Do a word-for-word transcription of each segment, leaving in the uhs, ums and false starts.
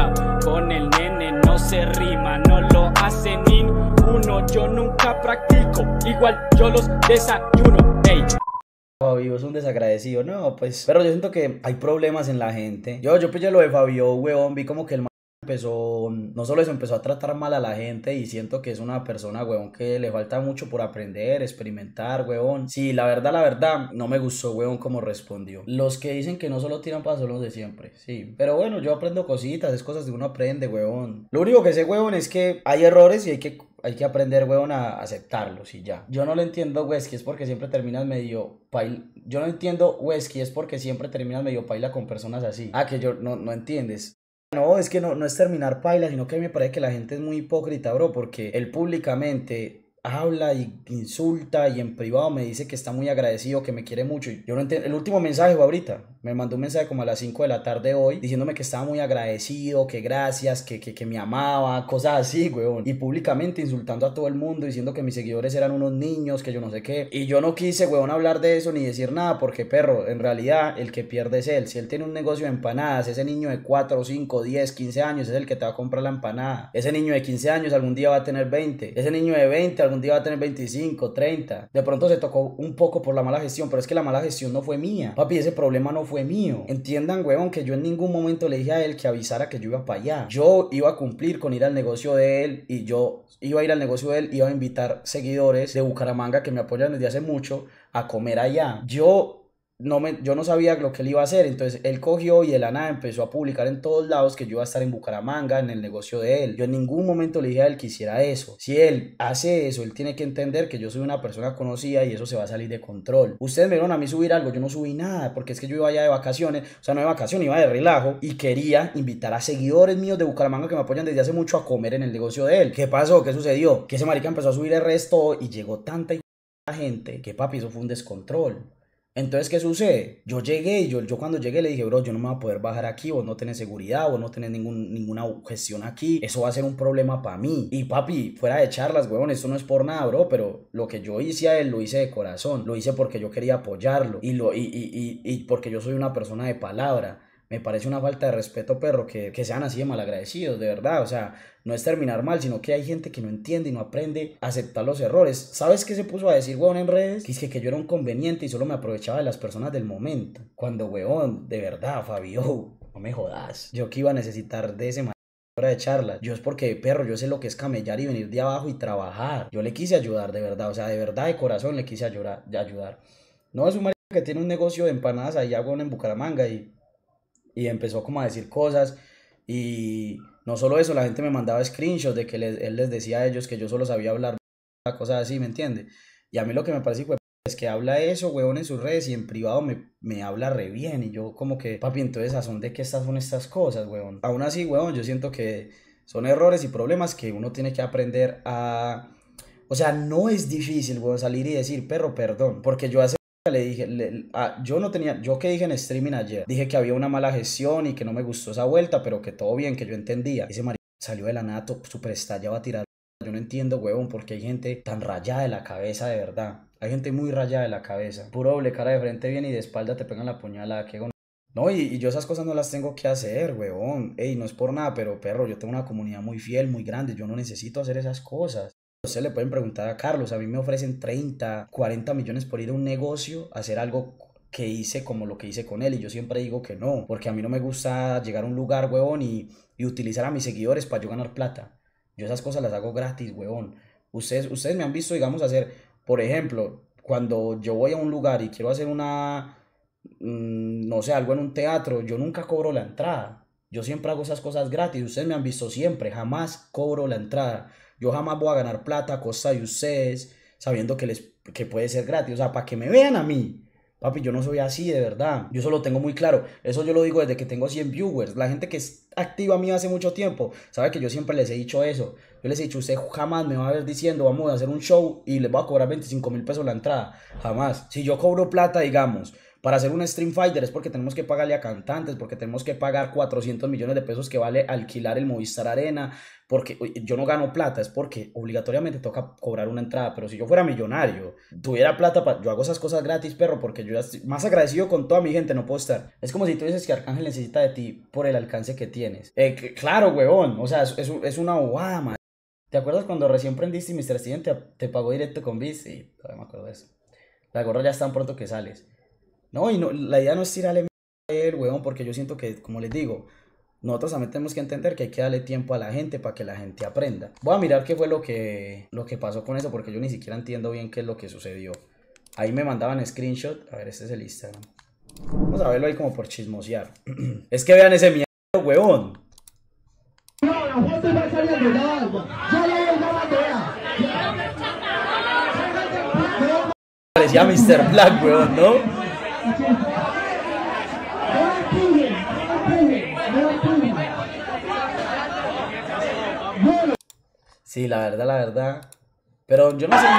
Ya, con el nene no se rima, no lo hace ninguno. Yo nunca practico, igual yo los desayuno. Ey. Fabio es un desagradecido, no, pues, pero yo siento que hay problemas en la gente. Yo, yo pillé lo de Fabio, huevón, vi como que el man empezó, no solo eso, empezó a tratar mal a la gente y siento que es una persona, huevón, que le falta mucho por aprender, experimentar, huevón. Sí, la verdad, la verdad, no me gustó, huevón, cómo respondió. Los que dicen que no solo tiran pasos son los de siempre, sí, pero bueno, yo aprendo cositas, es cosas de uno aprende, huevón. Lo único que sé, huevón, es que hay errores y hay que... Hay que aprender, weón, a aceptarlos y ya. Yo no lo entiendo, Wesky, es porque siempre terminas medio paila. Yo no entiendo, Wesky, es porque siempre terminas medio paila con personas así. Ah, que yo no, no entiendes. No, es que no, no es terminar paila, sino que a mí me parece que la gente es muy hipócrita, bro, porque él públicamente habla y insulta y en privado me dice que está muy agradecido, que me quiere mucho. Y yo no entiendo. El último mensaje fue ahorita. Me mandó un mensaje como a las cinco de la tarde hoy diciéndome que estaba muy agradecido, que gracias, que, que, que me amaba, cosas así, weón. Y públicamente insultando a todo el mundo, diciendo que mis seguidores eran unos niños, que yo no sé qué. Y yo no quise, weón, hablar de eso ni decir nada porque, perro, en realidad el que pierde es él. Si él tiene un negocio de empanadas, ese niño de cuatro, cinco, diez, quince años es el que te va a comprar la empanada. Ese niño de quince años algún día va a tener veinte. Ese niño de veinte algún un día va a tener veinticinco, treinta. De pronto se tocó un poco por la mala gestión, pero es que la mala gestión no fue mía. Papi, ese problema no fue mío. Entiendan, huevón, que yo en ningún momento le dije a él que avisara que yo iba para allá. Yo iba a cumplir con ir al negocio de él y yo iba a ir al negocio de él, iba a invitar seguidores de Bucaramanga que me apoyan desde hace mucho a comer allá. Yo... No me, yo no sabía lo que él iba a hacer, entonces él cogió y de la nada empezó a publicar en todos lados que yo iba a estar en Bucaramanga en el negocio de él. Yo en ningún momento le dije a él que hiciera eso. Si él hace eso, él tiene que entender que yo soy una persona conocida y eso se va a salir de control. Ustedes me vieron a mí subir algo, yo no subí nada porque es que yo iba allá de vacaciones, o sea, no de vacaciones, iba de relajo y quería invitar a seguidores míos de Bucaramanga que me apoyan desde hace mucho a comer en el negocio de él. ¿Qué pasó? ¿Qué sucedió? Que ese marica empezó a subir el resto y llegó tanta gente que, papi, eso fue un descontrol. Entonces, ¿qué sucede? Yo llegué y yo, yo cuando llegué le dije, bro, yo no me voy a poder bajar aquí, vos no tenés seguridad, vos no tenés ningún, ninguna gestión aquí, eso va a ser un problema para mí. Y papi, fuera de charlas, weón, esto no es por nada, bro, pero lo que yo hice a él lo hice de corazón, lo hice porque yo quería apoyarlo y, lo, y, y, y, y porque yo soy una persona de palabra. Me parece una falta de respeto, perro, que, que sean así de malagradecidos, de verdad. O sea, no es terminar mal, sino que hay gente que no entiende y no aprende a aceptar los errores. ¿Sabes qué se puso a decir, weón, en redes? Que es que, que yo era un conveniente y solo me aprovechaba de las personas del momento. Cuando, weón, de verdad, Fabio, no me jodas. Yo que iba a necesitar de ese man de charlas. Yo es porque, perro, yo sé lo que es camellar y venir de abajo y trabajar. Yo le quise ayudar, de verdad. O sea, de verdad, de corazón le quise ayudar. ayudar. No es un marica que tiene un negocio de empanadas allá, weón, en Bucaramanga y... Y empezó como a decir cosas y no solo eso, la gente me mandaba screenshots de que les, él les decía a ellos que yo solo sabía hablar cosas así, ¿me entiende? Y a mí lo que me parece fue es que habla eso, huevón, en sus redes y en privado me, me habla re bien y yo como que, papi, entonces ¿a son de qué estas son estas cosas, huevón? Aún así, huevón, yo siento que son errores y problemas que uno tiene que aprender a... O sea, no es difícil, huevón, salir y decir, perro, perdón, porque yo hace... Le dije, le, ah, yo no tenía, yo que dije en streaming ayer, dije que había una mala gestión y que no me gustó esa vuelta, pero que todo bien, que yo entendía. Ese marido salió de la nada, súper estallado a tirar. Yo no entiendo, huevón, porque hay gente tan rayada de la cabeza, de verdad. Hay gente muy rayada de la cabeza. Puro doble cara de frente bien y de espalda te pegan la puñalada, que no, y, y yo esas cosas no las tengo que hacer, huevón. Ey, no es por nada, pero perro, yo tengo una comunidad muy fiel, muy grande, yo no necesito hacer esas cosas. Ustedes le pueden preguntar a Carlos, a mí me ofrecen treinta, cuarenta millones por ir a un negocio, a hacer algo que hice como lo que hice con él y yo siempre digo que no, porque a mí no me gusta llegar a un lugar, huevón, y, y utilizar a mis seguidores para yo ganar plata. Yo esas cosas las hago gratis, huevón. Ustedes, ustedes me han visto, digamos, hacer, por ejemplo, cuando yo voy a un lugar y quiero hacer una, mmm, no sé, algo en un teatro, yo nunca cobro la entrada. Yo siempre hago esas cosas gratis. Ustedes me han visto siempre, jamás cobro la entrada. Yo jamás voy a ganar plata a costa de ustedes, sabiendo que, les, que puede ser gratis. O sea, para que me vean a mí. Papi, yo no soy así, de verdad. Yo eso lo tengo muy claro. Eso yo lo digo desde que tengo cien viewers. La gente que es activa a mí hace mucho tiempo sabe que yo siempre les he dicho eso. Yo les he dicho, usted jamás me va a ver diciendo, vamos a hacer un show y les voy a cobrar veinticinco mil pesos la entrada. Jamás. Si yo cobro plata, digamos, para hacer un Stream Fighter es porque tenemos que pagarle a cantantes, porque tenemos que pagar cuatrocientos millones de pesos que vale alquilar el Movistar Arena, porque yo no gano plata, es porque obligatoriamente toca cobrar una entrada. Pero si yo fuera millonario, tuviera plata, pa... yo hago esas cosas gratis, perro, porque yo ya estoy más agradecido con toda mi gente, no puedo estar. Es como si tú dices que Arcángel necesita de ti por el alcance que tienes. Eh, claro, huevón, o sea, es, es, es una bobada, man. ¿Te acuerdas cuando recién prendiste y míster Steven te, te pagó directo con Biz? Sí, todavía me acuerdo de eso. La gorra ya es tan pronto que sales. No, y no, la idea no es tirarle a él, huevón, porque yo siento que, como les digo, nosotros también tenemos que entender que hay que darle tiempo a la gente para que la gente aprenda. Voy a mirar qué fue lo que, lo que pasó con eso, porque yo ni siquiera entiendo bien qué es lo que sucedió. Ahí me mandaban screenshot. A ver, este es el Instagram. Vamos a verlo ahí como por chismosear. Es que vean ese mierda, huevón. No, la foto va a salir de algo. Ya le llegó la bandera. Parecía míster Black, huevón, ¿no? Sí, la verdad, la verdad. Pero yo no sé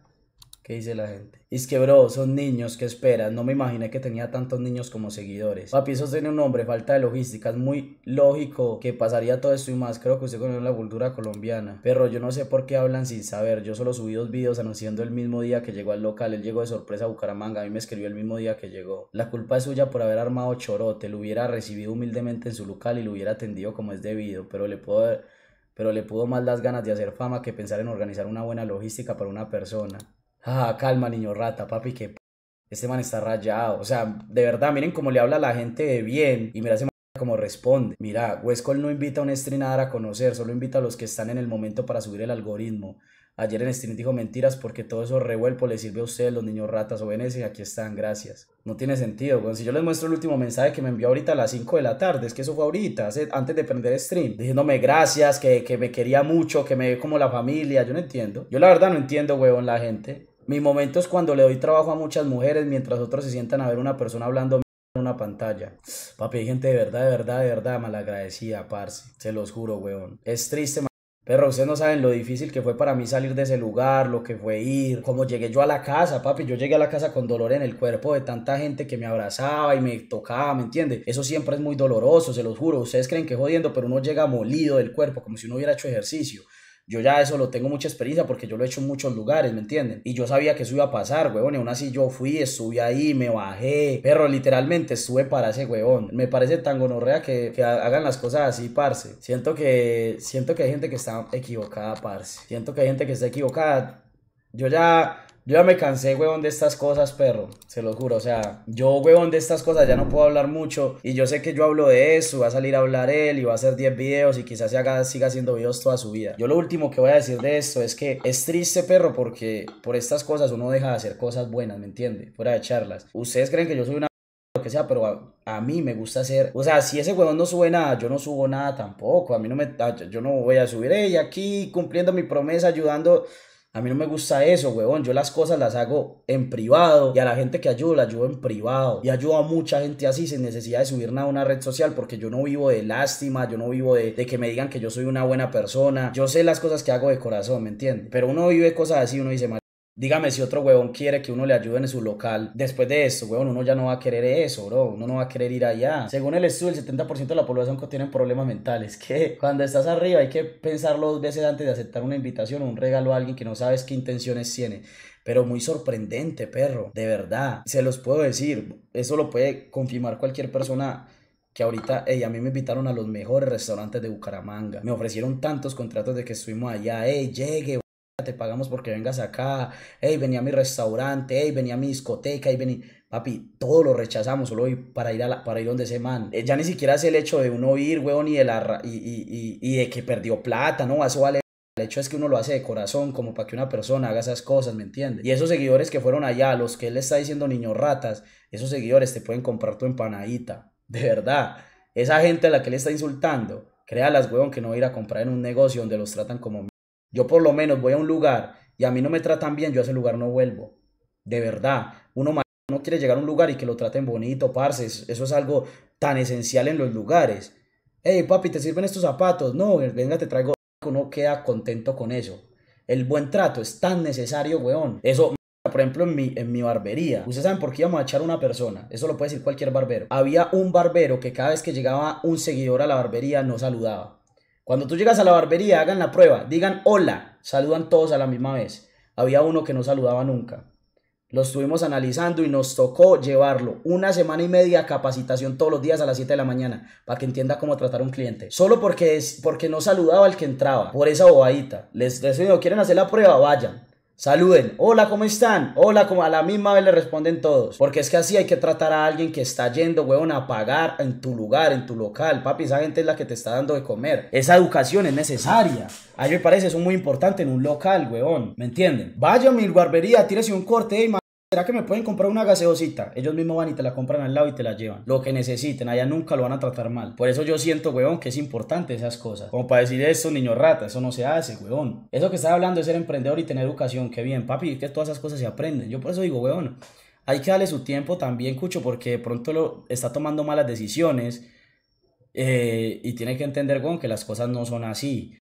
qué dice la gente. Es que, bro, son niños, ¿qué esperan? No me imaginé que tenía tantos niños como seguidores. Papi, eso tiene un nombre, falta de logística. Es muy lógico que pasaría todo esto y más. Creo que usted conoce la cultura colombiana. Pero yo no sé por qué hablan sin saber. Yo solo subí dos videos anunciando el mismo día que llegó al local. Él llegó de sorpresa a Bucaramanga. A mí me escribió el mismo día que llegó. La culpa es suya por haber armado chorote. Lo hubiera recibido humildemente en su local y lo hubiera atendido como es debido. Pero le puedo... Pero le pudo más las ganas de hacer fama que pensar en organizar una buena logística para una persona. Ah, calma, niño rata, papi, que p... este man está rayado. O sea, de verdad, miren cómo le habla a la gente de bien. Y mira ese man cómo responde. Mira, Westcol no invita a un stream a dar a conocer, solo invita a los que están en el momento para subir el algoritmo. Ayer en stream dijo mentiras porque todo eso revuelvo le sirve a ustedes, los niños ratas. O ese, aquí están, gracias. No tiene sentido, bueno, si yo les muestro el último mensaje que me envió ahorita a las cinco de la tarde, es que eso fue ahorita, hace, antes de prender stream, diciéndome gracias, que, que me quería mucho, que me ve como la familia. Yo no entiendo. Yo la verdad no entiendo, huevón, la gente. Mi momento es cuando le doy trabajo a muchas mujeres mientras otros se sientan a ver una persona hablando en una pantalla. Papi, hay gente de verdad, de verdad, de verdad malagradecida, parce. Se los juro, huevón. Es triste, man. Pero ustedes no saben lo difícil que fue para mí salir de ese lugar, lo que fue ir, cómo llegué yo a la casa, papi. Yo llegué a la casa con dolor en el cuerpo de tanta gente que me abrazaba y me tocaba, ¿me entiende? Eso siempre es muy doloroso, se los juro. Ustedes creen que jodiendo, pero uno llega molido del cuerpo, como si uno hubiera hecho ejercicio. Yo ya eso lo tengo mucha experiencia porque yo lo he hecho en muchos lugares, ¿me entienden? Y yo sabía que eso iba a pasar, huevón, y aún así yo fui, estuve ahí, me bajé, pero literalmente estuve para ese huevón. Me parece tan gonorrea que, que hagan las cosas así, parce. Siento que, siento que hay gente que está equivocada, parce. Siento que hay gente que está equivocada. Yo ya... Yo ya me cansé, huevón, de estas cosas, perro. Se los juro, o sea, yo, huevón, de estas cosas ya no puedo hablar mucho. Y yo sé que yo hablo de eso, va a salir a hablar él y va a hacer diez videos y quizás se haga, siga haciendo videos toda su vida. Yo lo último que voy a decir de esto es que es triste, perro, porque por estas cosas uno deja de hacer cosas buenas, ¿me entiende? Fuera de charlas. Ustedes creen que yo soy una... lo que sea, pero a, a mí me gusta hacer, o sea, si ese huevón no sube nada, yo no subo nada tampoco. A mí no me... Yo no voy a subir, hey, aquí cumpliendo mi promesa, ayudando... A mí no me gusta eso, huevón. Yo las cosas las hago en privado y a la gente que ayudo la ayudo en privado. Y ayudo a mucha gente así sin necesidad de subir nada a una red social porque yo no vivo de lástima, yo no vivo de, de que me digan que yo soy una buena persona. Yo sé las cosas que hago de corazón, ¿me entiendes? Pero uno vive cosas así, uno dice, dígame si otro huevón quiere que uno le ayude en su local. Después de esto, huevón, uno ya no va a querer eso, bro. Uno no va a querer ir allá. Según el estudio, el setenta por ciento de la población tiene problemas mentales. Que cuando estás arriba hay que pensarlo dos veces antes de aceptar una invitación o un regalo a alguien que no sabes qué intenciones tiene. Pero muy sorprendente, perro. De verdad. Se los puedo decir. Eso lo puede confirmar cualquier persona que ahorita, ey, a mí me invitaron a los mejores restaurantes de Bucaramanga. Me ofrecieron tantos contratos de que estuvimos allá. Ey, llegue, te pagamos porque vengas acá, hey, venía a mi restaurante, hey, venía a mi discoteca, hey, vení, papi, todo lo rechazamos solo para ir a la, para ir donde ese man, eh, ya ni siquiera es el hecho de uno ir, huevón, y de, la, y, y, y, y de que perdió plata, no, eso vale, el hecho es que uno lo hace de corazón, como para que una persona haga esas cosas, ¿me entiendes? Y esos seguidores que fueron allá, los que él le está diciendo niños ratas, esos seguidores te pueden comprar tu empanadita, de verdad, esa gente a la que le está insultando, créalas, huevón, que no va a ir a comprar en un negocio donde los tratan como... Yo por lo menos voy a un lugar y a mí no me tratan bien, yo a ese lugar no vuelvo. De verdad, uno no quiere llegar a un lugar y que lo traten bonito, parce. Eso es algo tan esencial en los lugares. Hey, papi, ¿te sirven estos zapatos? No, venga, te traigo. Uno queda contento con eso. El buen trato es tan necesario, weón. Eso, Por ejemplo, en mi, en mi barbería, ustedes saben por qué íbamos a echar a una persona, eso lo puede decir cualquier barbero. Había un barbero que cada vez que llegaba un seguidor a la barbería no saludaba. Cuando tú llegas a la barbería, hagan la prueba, digan hola, saludan todos a la misma vez. Había uno que no saludaba nunca. Lo estuvimos analizando y nos tocó llevarlo una semana y media a capacitación todos los días a las siete de la mañana para que entienda cómo tratar a un cliente. Solo porque, es, porque no saludaba al que entraba, por esa bobadita. Les, les digo, ¿quieren hacer la prueba? Vayan. Saluden, hola, ¿cómo están? Hola, como a la misma vez le responden todos. Porque es que así hay que tratar a alguien que está yendo, huevón, a pagar en tu lugar, en tu local. Papi, esa gente es la que te está dando de comer. Esa educación es necesaria. A mí me parece eso muy importante en un local, huevón. ¿Me entienden? Vaya a mi barbería, tírese un corte y... ¿Será que me pueden comprar una gaseosita? Ellos mismos van y te la compran al lado y te la llevan. Lo que necesiten, allá nunca lo van a tratar mal. Por eso yo siento, huevón, que es importante esas cosas. Como para decir esto, niño rata, eso no se hace, huevón. Eso que estás hablando de ser emprendedor y tener educación, qué bien, papi, que todas esas cosas se aprenden. Yo por eso digo, huevón, hay que darle su tiempo también, Cucho, porque de pronto lo está tomando malas decisiones. Eh, y tiene que entender, huevón, que las cosas no son así.